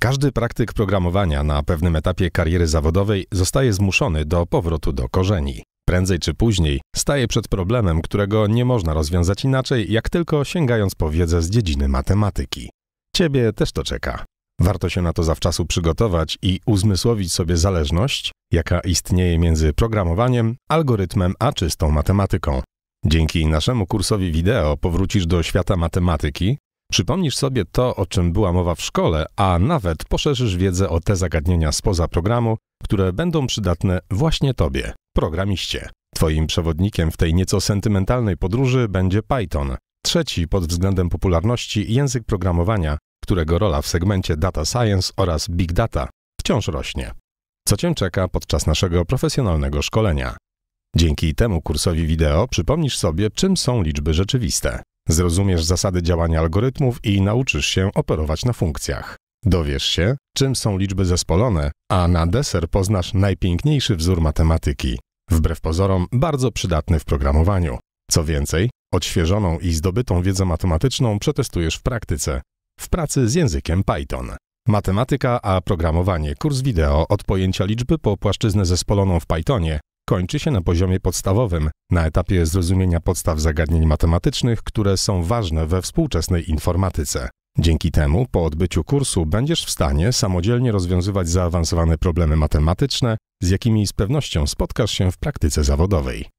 Każdy praktyk programowania na pewnym etapie kariery zawodowej zostaje zmuszony do powrotu do korzeni. Prędzej czy później staje przed problemem, którego nie można rozwiązać inaczej, jak tylko sięgając po wiedzę z dziedziny matematyki. Ciebie też to czeka. Warto się na to zawczasu przygotować i uzmysłowić sobie zależność, jaka istnieje między programowaniem, algorytmem a czystą matematyką. Dzięki naszemu kursowi wideo powrócisz do świata matematyki, przypomnisz sobie to, o czym była mowa w szkole, a nawet poszerzysz wiedzę o te zagadnienia spoza programu, które będą przydatne właśnie Tobie, programiście. Twoim przewodnikiem w tej nieco sentymentalnej podróży będzie Python, trzeci pod względem popularności język programowania, którego rola w segmencie Data Science oraz Big Data wciąż rośnie. Co Cię czeka podczas naszego profesjonalnego szkolenia? Dzięki temu kursowi wideo przypomnisz sobie, czym są liczby rzeczywiste. Zrozumiesz zasady działania algorytmów i nauczysz się operować na funkcjach. Dowiesz się, czym są liczby zespolone, a na deser poznasz najpiękniejszy wzór matematyki. Wbrew pozorom bardzo przydatny w programowaniu. Co więcej, odświeżoną i zdobytą wiedzę matematyczną przetestujesz w praktyce, w pracy z językiem Python. Matematyka a programowanie, kurs wideo od pojęcia liczby po płaszczyznę zespoloną w Pythonie kończy się na poziomie podstawowym, na etapie zrozumienia podstaw zagadnień matematycznych, które są ważne we współczesnej informatyce. Dzięki temu, po odbyciu kursu, będziesz w stanie samodzielnie rozwiązywać zaawansowane problemy matematyczne, z jakimi z pewnością spotkasz się w praktyce zawodowej.